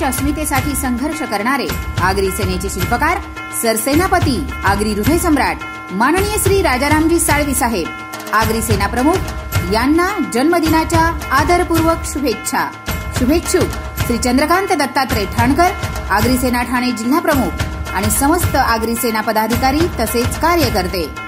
अस्मितेसाठी संघर्ष करणारे आगरी सेनेचे शिल्पकार सरसेनापती आगरी हृदय सम्राट माननीय श्री राजारामजी साळवी साहेब आगरी सेना प्रमुख यांना जन्मदिनाच्या आदरपूर्वक शुभेच्छा। शुभेच्छुक श्री चंद्रकांत दत्तात्रय ठाणकर आगरी सेना ठाणे जिल्हा प्रमुख आणि समस्त आगरी सेना पदाधिकारी तसेच कार्यकर्ते।